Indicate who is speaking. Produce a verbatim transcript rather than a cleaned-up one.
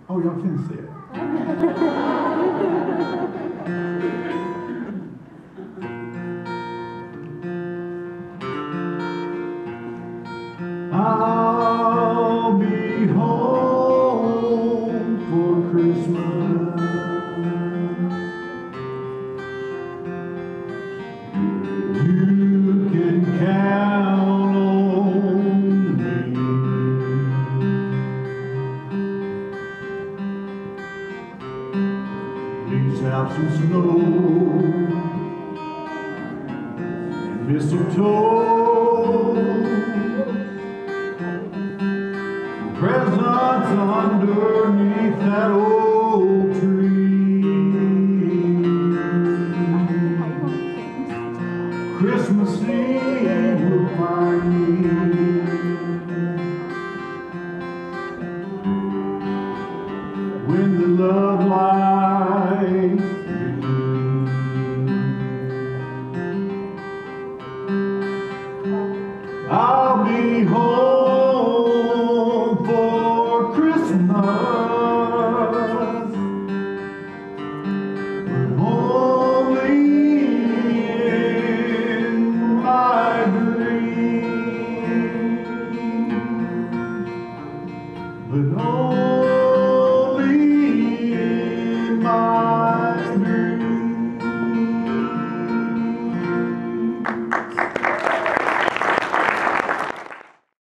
Speaker 1: Oh, y'all can say it. I'll be home for Christmas. You can count on me. Please have some snow and mistletoe, presents underneath that old tree. Christmas Eve will find me when the love lights gleam. I'll be home